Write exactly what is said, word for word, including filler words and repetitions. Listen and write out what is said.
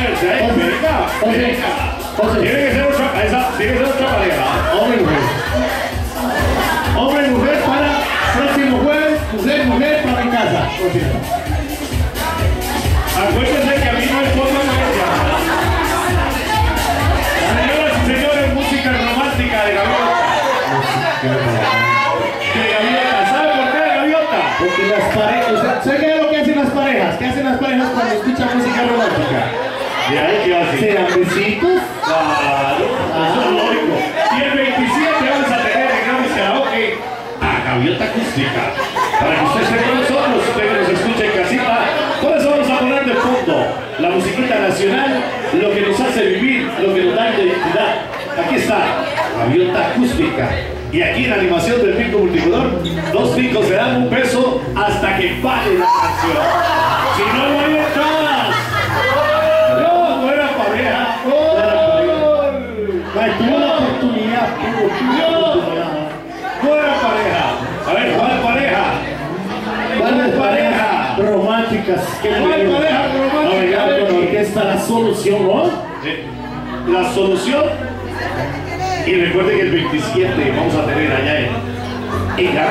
ponerse, ¿eh? Venga, venga. Tiene que ser otra, esa, tiene que ser otra pareja. Hombre y mujer. Hombre y mujer para próximo jueves, mujer y mujer para mi casa. Acuérdense que a mí no hay forma de Señoras y señores, música romántica de Gaviota. De Gaviota, ¿sabe por qué de Gaviota? Porque las parejas, ¿sabe qué es lo que hacen las parejas? ¿Qué hacen las parejas cuando escuchan música romántica? ¿De ahí qué hace? ¿Se dan besitos? Claro, eso es lógico. Y el veintisiete vamos a tener en Grammys Karaoke a Gaviota Acústica. Para que usted esté con nosotros, usted que nos escuche en casita. Por eso vamos a poner de fondo la musiquita nacional, lo que nos hace vivir, lo que nos da identidad. Aquí está, Gaviota Acústica. Y aquí en la animación del pico multicolor, dos picos se dan un peso hasta que pare la canción. Si no, no hay entradas. No, buena pareja. Tuvo la oportunidad, tuvo la oportunidad. Buena pareja. A ver, ¿cuál pareja? ¿Cuál pareja? Románticas. ¿Cuál pareja romántica? Navegar con orquesta La Solución, ¿no? Eh, La Solución. Y recuerden que el veintisiete vamos a tener allá en, en